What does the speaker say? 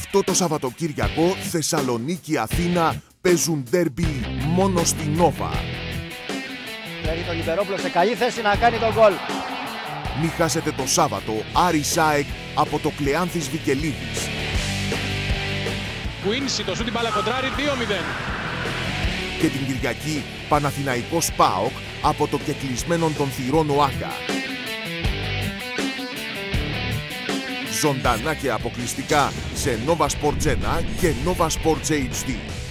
8 το Σαββατοκύριακο, Θεσσαλονίκη-Αθήνα παίζουν ντέρμπι μόνο στη Νόβα. Έχει τον Λιμπερόπουλο σε καλή θέση να κάνει τον γκολ. Μη χάσετε το Σάββατο Άρης ΑΕΚ από το Κλεάνθης Βικελίδης. Κουίνσι, το σούτ μπάλα κοντράρι, 2-0. Και την Κυριακή Παναθηναϊκός ΠΑΟΚ από το κεκλεισμένον των θυρών ΟΑΚΑ. Ζωντανά και αποκλειστικά σε Nova Sports 1 και Nova Sports HD.